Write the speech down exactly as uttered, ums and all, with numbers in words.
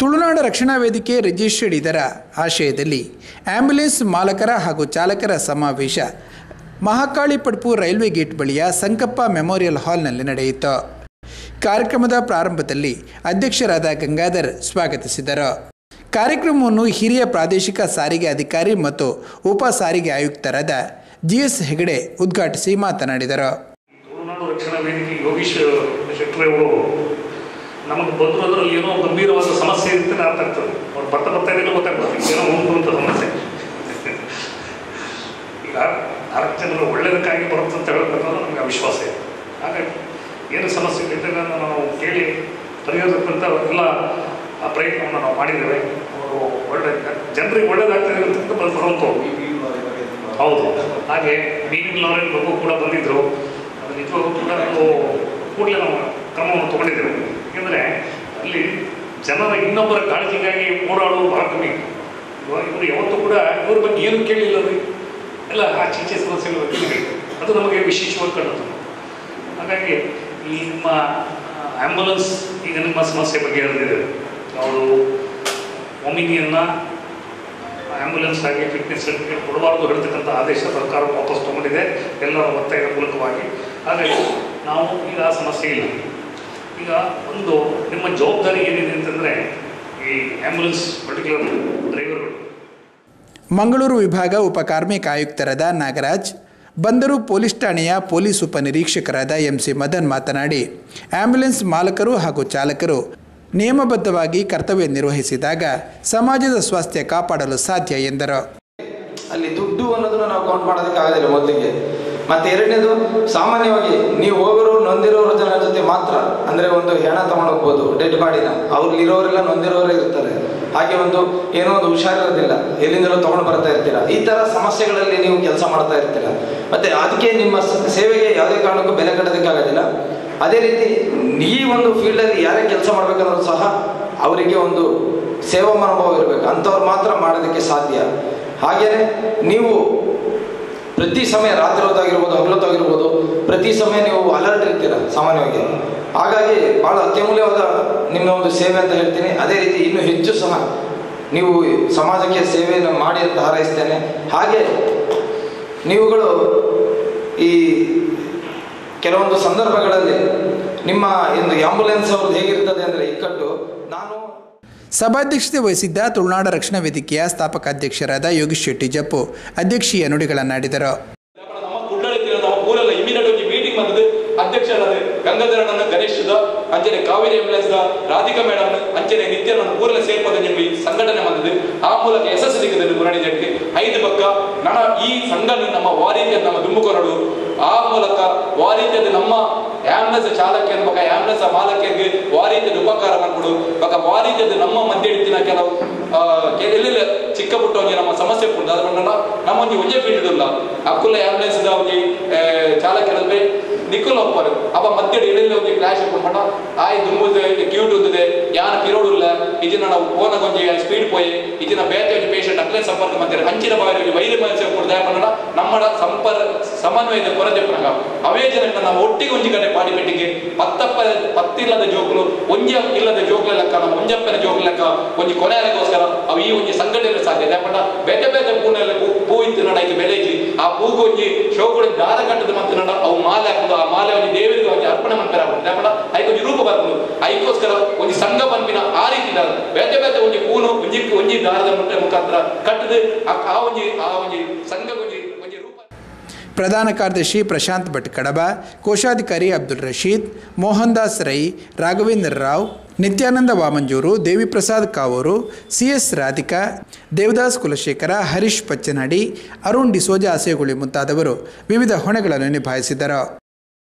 ತುಳುನಾಡು ರಕ್ಷಣಾ ವೇದಿಕೆ ರಿಜಿಸ್ಟರ್ಡ್ ಇದರ ಆಶಯದಲ್ಲಿ ಆಂಬ್ಯುಲೆನ್ಸ್ ಮಾಲಕರ ಹಾಗೂ ಚಾಲಕರ ಸಮಾವೇಶ ಮಹಾಕಾಳಿ ಪಡ್ಪು ರೈಲ್ವೆ ಗೇಟ್ ಬಳಿಯ ಸಂಕಪ್ಪ ಮೆಮೋರಿಯಲ್ ಹಾಲ್ನಲ್ಲಿ ನಡೆಯಿತು. ಕಾರ್ಯಕ್ರಮದ ಪ್ರಾರಂಭದಲ್ಲಿ ಅಧ್ಯಕ್ಷರಾದ ಗಂಗಾಧರ್ ಸ್ವಾಗತಿಸಿದರು. ಕಾರ್ಯಕ್ರಮವನ್ನು ಹಿರಿಯ ಪ್ರಾದೇಶಿಕ ಸಾರಿಗೆ ಅಧಿಕಾರಿ ಮತ್ತು ಉಪ ಸಾರಿಗೆ ಆಯುಕ್ತರಾದ ಜಿಎಸ್ ಹೆಗಡೆ ಉದ್ಘಾಟಿಸಿ ಮಾತನಾಡಿದರು. ತುಳುನಾಡು ರಕ್ಷಣಾ ವೇದಿಕೆ ಯೋಗೀಶ್ ಶೆಟ್ಟರ್ ಅವರು ನಮಗೆ ಬಂದರು ಅದರಲ್ಲಿ ಏನೋ ಗಂಭೀರವಾದ ಸಮಸ್ಯೆ ಇರುತ್ತೆ ಅರ್ಥ ಆಗ್ತದೆ. ಅವ್ರು ಬರ್ತಾ ಬರ್ತಾ ಏನಿಲ್ಲ ಗೊತ್ತಾಗ್ತದೆ ಏನೋ ಉಂಟು ಸಮಸ್ಯೆ. ಈಗ ನಾಲ್ಕು ಜನರು ಒಳ್ಳೆಯದಕ್ಕಾಗಿ ಬರುತ್ತೆ ಅಂತ ಹೇಳಬೇಕನ್ನೋದು ನಮಗೆ ವಿಶ್ವಾಸ ಇದೆ. ಹಾಗಾಗಿ ಏನು ಸಮಸ್ಯೆ ಇದ್ದಾಗ ನಾವು ಕೇಳಿ ಪರಿಹರಿಸಕ್ಕಂಥ ಎಲ್ಲ ಆ ಪ್ರಯತ್ನವನ್ನು ನಾವು ಮಾಡಿದ್ದೇವೆ. ಅವರು ಒಳ್ಳೆ ಜನರಿಗೆ ಒಳ್ಳೇದಾಗ್ತದೆ ಅಂತ ಬರುವಂಥವ್ರು. ಹೌದು, ಹಾಗೆ ಮೀನಿಂಗ್ ಲಾರೆನ್ ಮಗು ಕೂಡ ಬಂದಿದ್ದರು. ಅದು ನಿಜವಾಗೂ ಕೂಡ ನಾವು ಕೂಡಲೇ ನಾವು ಕ್ರಮವನ್ನು ತೊಗೊಂಡಿದ್ದೇವೆ. ಏಕೆಂದರೆ ಅಲ್ಲಿ ಜನರ ಇನ್ನೊಬ್ಬರ ಕಾಳಜಿಗಾಗಿ ಓಡಾಡೋದು ಬಹಳ ಕಮ್ಮಿ. ಇವಾಗ ಇವರು ಯಾವತ್ತೂ ಕೂಡ ಇವ್ರ ಬಗ್ಗೆ ಏನು ಕೇಳಿಲ್ಲ ರೀ, ಎಲ್ಲ ಆ ಚೀಚೆ ಸಮಸ್ಯೆಗಳ ಬಗ್ಗೆ ಅದು ನಮಗೆ ವಿಶೇಷವಾಗಿ ಕಂಡು. ಹಾಗಾಗಿ ಈ ನಿಮ್ಮ ಆ್ಯಂಬುಲೆನ್ಸ್ ಈಗ ನಿಮ್ಮ ಸಮಸ್ಯೆ ಬಗ್ಗೆ ಹೇಳಿದೆ. ಅವರು ಒಮಿನಿಯನ್ನು ಆ್ಯಂಬುಲೆನ್ಸ್ ಆಗಿ ಫಿಟ್ನೆಸ್ ಸರ್ಟಿಫಿಕೇಟ್ ಕೊಡಬಾರ್ದು ಹೇಳ್ತಕ್ಕಂಥ ಆದೇಶ ಸರ್ಕಾರ ವಾಪಸ್ ತೊಗೊಂಡಿದೆ ಎಲ್ಲರ ಒತ್ತಾಯದ ಮೂಲಕವಾಗಿ. ಹಾಗಾಗಿ ನಾವು ಈಗ ಆ ಸಮಸ್ಯೆ ಇಲ್ಲ. ಈಗ ಒಂದು ನಿಮ್ಮ ಜವಾಬ್ದಾರಿ ಏನಿದೆ ಅಂತಂದರೆ ಈ ಆ್ಯಂಬುಲೆನ್ಸ್ ಪರ್ಟಿಕ್ಯುಲರ್ ಡ್ರೈವರ್ಗಳು. ಮಂಗಳೂರು ವಿಭಾಗ ಉಪ ಕಾರ್ಮಿಕ ಆಯುಕ್ತರಾದ ನಾಗರಾಜ್, ಬಂದರು ಪೊಲೀಸ್ ಠಾಣೆಯ ಪೊಲೀಸ್ ಉಪನಿರೀಕ್ಷಕರಾದ ಎಂ ಸಿ ಮದನ್ ಮಾತನಾಡಿ, ಆ್ಯಂಬುಲೆನ್ಸ್ ಮಾಲಕರು ಹಾಗೂ ಚಾಲಕರು ನಿಯಮಬದ್ಧವಾಗಿ ಕರ್ತವ್ಯ ನಿರ್ವಹಿಸಿದಾಗ ಸಮಾಜದ ಸ್ವಾಸ್ಥ್ಯ ಕಾಪಾಡಲು ಸಾಧ್ಯ ಎಂದರು. ಅಲ್ಲಿ ದುಡ್ಡು ಅನ್ನೋದನ್ನು ನಾವು ಕೌಂಟ್ ಮಾಡೋದಕ್ಕೆ ಆಗೋದಿಲ್ಲ ಮೊದಲಿಗೆ. ಮತ್ತೆ ಎರಡನೇದು, ಸಾಮಾನ್ಯವಾಗಿ ನೀವು ಹೋಗೋರು ನೊಂದಿರೋರ ಜನರ ಜೊತೆ ಮಾತ್ರ, ಅಂದರೆ ಒಂದು ಹೆಣ ತಗೊಂಡೋಗ್ಬೋದು ಡೆಡ್ ಬಾಡಿನ, ಅವ್ರಲ್ಲಿರೋರೆಲ್ಲ ನೊಂದಿರೋರೇ ಇರ್ತಾರೆ. ಹಾಗೆ ಒಂದು ಏನೋ ಒಂದು ಹುಷಾರಿರೋದಿಲ್ಲ, ಎಲ್ಲಿಂದಲೂ ತೊಗೊಂಡು ಬರ್ತಾ ಇರ್ತೀರ. ಈ ಥರ ಸಮಸ್ಯೆಗಳಲ್ಲಿ ನೀವು ಕೆಲಸ ಮಾಡ್ತಾ ಇರ್ತೀರ. ಮತ್ತು ಅದಕ್ಕೆ ನಿಮ್ಮ ಸೇವೆಗೆ ಯಾವುದೇ ಕಾರಣಕ್ಕೂ ಬೆಲೆ ಕಟ್ಟೋದಕ್ಕಾಗೋದಿಲ್ಲ. ಅದೇ ರೀತಿ ಈ ಒಂದು ಫೀಲ್ಡಲ್ಲಿ ಯಾರೇ ಕೆಲಸ ಮಾಡಬೇಕಂದ್ರೂ ಸಹ ಅವರಿಗೆ ಒಂದು ಸೇವಾ ಮನೋಭಾವ ಇರಬೇಕು. ಅಂಥವ್ರು ಮಾತ್ರ ಮಾಡೋದಕ್ಕೆ ಸಾಧ್ಯ. ಹಾಗೆಯೇ ನೀವು ಪ್ರತಿ ಸಮಯ ರಾತ್ರಿ ಹೊತ್ತಾಗಿರ್ಬೋದು ಹಗಲೊತ್ತಾಗಿರ್ಬೋದು ಪ್ರತಿ ಸಮಯ ನೀವು ಅಲರ್ಟ್ ಇರ್ತೀರ ಸಾಮಾನ್ಯವಾಗಿ. ಹಾಗಾಗಿ ಭಾಳ ಅತ್ಯಮೂಲ್ಯವಾದ ನಿಮ್ಮ ಒಂದು ಸೇವೆ ಅಂತ ಹೇಳ್ತೀನಿ. ಅದೇ ರೀತಿ ಇನ್ನೂ ಹೆಚ್ಚು ಸಹ ನೀವು ಸಮಾಜಕ್ಕೆ ಸೇವೆಯನ್ನು ಮಾಡಿ ಅಂತ ಹಾರೈಸ್ತೇನೆ. ಹಾಗೆ ನೀವುಗಳು ಈ ಕೆಲವೊಂದು ಸಂದರ್ಭಗಳಲ್ಲಿ ನಿಮ್ಮ ಒಂದು ಆಂಬ್ಯುಲೆನ್ಸ್ ಅವ್ರದ್ದು ಹೇಗಿರ್ತದೆ ಅಂದರೆ ಇಕ್ಕಟ್ಟು. ನಾನು ಸಭಾಧ್ಯಕ್ಷತೆ ವಹಿಸಿದ್ದ ತುಳುನಾಡು ರಕ್ಷಣಾ ವೇದಿಕೆಯ ಸ್ಥಾಪಕ ಅಧ್ಯಕ್ಷರಾದ ಯೋಗೀಶ್ ಶೆಟ್ಟಿ ಜಪ್ಪು ಅಧ್ಯಕ್ಷೀಯ ನುಡಿಗಳನ್ನಾಡಿದರು. ಅಧ್ಯಕ್ಷರಾದ ಗಂಗಾಧರಣ್ಣ ಗಣೇಶದ ಅಂಚನೆ ಕಾವೇರಿ ಆಂಬ್ಯುಲೆನ್ಸ್ ರಾಧಿಕಾ ಮೇಡಮ್ ಅಂಚನೆ ನಿತ್ಯ ಕೂರಲ ಸೇರ್ಪದ ಜಂಬಿ ಸಂಘಟನೆ ಬಂದದ್ದು. ಆ ಮೂಲಕ ಯಶಸ್ಸು ಸಿಗದಲ್ಲಿ ಮುರಣಿದಕ್ಕೆ ಐದು ಪಕ್ಕ ನಣ ಈ ಸಂಘಟನೆ ನಮ್ಮ ವಾರೀತ್ಯ ನಮ್ಮ ದುಮ್ಮುಕೊರಡು. ಆ ಮೂಲಕ ವಾರೀತ್ಯದ ನಮ್ಮ ಆಂಬ್ಯುಲೆನ್ಸ್ ಚಾಲಕ ಬಕ ಆಂಬ್ಯುಲೆನ್ಸ್ ಮಾಲಕರಿಗೆ ವಾರೀತ್ಯದ ಉಪಕಾರ ಮಾಡ್ಕೊಡು ಬಕ ವಾರೀತ್ಯದ ನಮ್ಮ ಮಧ್ಯ ಇಡ್ತಿನ ಕೆಲವು ಎಲ್ಲೆಲ್ಲ ಚಿಕ್ಕ ಪುಟ್ಟ ಒಂದು ನಮ್ಮ ಸಮಸ್ಯೆ ಪುಂಡು ಅದನ್ನ ನಮ್ಮೊಂದು ಒಂಜೆ ಫೀಲ್ಡ್ ಇಲ್ಲ ಅಕ್ಕುಲ್ಲ ಆಂಬ್ಯುಲೆನ್ಸ್ ಒಂದು ಚಾಲಕರಲ್ಲಿ ನಿಕ್ಕುಲ್ ಒಪ್ಪರು ಅವ ಮಧ್ಯ ಎಲ್ಲೆಲ್ಲ ಒಂದು ಕ್ಲಾಶ್ ಪಂಡ ಆಯ್ ದುಮ್ಮುದೆ ಕ್ಯೂಟ್ ಉದ್ದಿದೆ ಯಾನ ಪಿರೋಡು ಇಲ್ಲ ಇದನ್ನ ನಾವು ಫೋನ್ ಕೊಂಚ ಸ್ಪೀಡ್ ಪೋಯಿ ಇದನ್ನ ಬೇತೆ ಒಂದು ಪೇಷಂಟ್ ಅಕ್ಲೆ ಸಂಪರ್ಕ ಮಾಡ್ತಾರೆ ಹಂಚಿನ ಬಾರಿ ವೈದ್ಯ ಮನಸ್ಸು ಕೊಡ್ದೆ ಪಂಡ ನಮ್ಮ ಸಂಪರ್ಕ ಸಮನ್ವಯದ ಕೊರತೆ ಪನಗ ಅವೇ ಜನಕ್ಕೆ ನಾವು ಒಟ್ಟಿಗೆ ಒಂಜಿ ಕಡೆ ಪಾಡಿ ಪೆಟ್ಟಿಗೆ ಪತ್ತಪ್ಪ ಪತ್ತಿಲ್ಲದ ಜೋಕುಲು ಒಂಜ ಇಲ್ಲದ ಜೋಕುಲ ಲೆಕ್ಕ ನಮ್ಮ ಒಂಜಪ್ಪನ ಜೋಕುಲ ಲೆಕ್ಕ ಒಂಜಿ ಕೊನೆಯಗೋಸ್ಕರ ಅವು ಈ ಒಂಜಿ ಸಂಘಟನೆ ಸಾಧ್ಯ ಪಂಡ ಬೇತೆ ಬೇತೆ ಪೂನೆಲ್ಲ ಪೂ ಇತ್ತು ನಡಕ್ಕೆ ಬೆಳೆಜಿ ಆ ಪೂಗು ಒಂಜಿ ಶೋಗುಳ ದಾರ ಕಟ್ಟದ ಮತ್ತೆ ನಡ ಅವು ಮಾಲೆ ಹಾಕುದು ಆ ಮಾಲೆ ಒಂಜಿ ದೇವರಿಗೆ ಒಂಜಿ ಅರ್ಪಣೆ ಮಾಡ್ತಾರೆ ಪಂಡ ಐಕೊಂಜಿ ರೂಪ ಬರ್ಬೋದು ಐಕೋಸ್ಕರ ಒಂಜಿ ಸಂಘ ಬಂಪಿನ ಆ ರೀತಿ ಬೇತೆ ಬೇತೆ ಒಂಜಿ ಪೂನು ಒಂಜಿ ಒಂಜಿ ದಾರದ ಮುಟ್ಟೆ ಮುಖಾಂತರ ಕಟ್ಟದು ಆ ಒಂಜಿ ಆ ಒಂಜಿ ಸಂಘ ಒಂಜಿ ಒಂಜಿ ರೂಪ. ಪ್ರಧಾನ ಕಾರ್ಯದರ್ಶಿ ಪ್ರಶಾಂತ್ ಭಟ್ ಕಡಬ, ಕೋಶಾಧಿಕಾರಿ ಅಬ್ದುಲ್ ರಶೀದ್, ಮೋಹನ್ ದಾಸ್ ರೈ, ರಾಘವೇಂದ್ರ ರಾವ್, ನಿತ್ಯಾನಂದ ವಾಮಂಜೂರು, ದೇವಿಪ್ರಸಾದ್ ಕಾವೂರು, ಸಿ ಎಸ್ ರಾಧಿಕಾ, ದೇವದಾಸ್ ಕುಲಶೇಖರ, ಹರೀಶ್ ಪಚ್ಚನಹಳ್ಳಿ, ಅರುಣ್ ಡಿಸೋಜಾ ಅಸೇಗುಳಿ ಮುಂತಾದವರು ವಿವಿಧ ಹೊಣೆಗಳನ್ನು ನಿಭಾಯಿಸಿದರು.